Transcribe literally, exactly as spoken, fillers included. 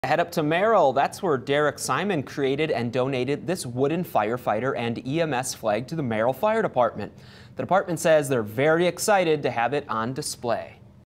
Head up to Merrill. That's where Derek Simon created and donated this wooden firefighter and E M S flag to the Merrill Fire Department. The department says they're very excited to have it on display.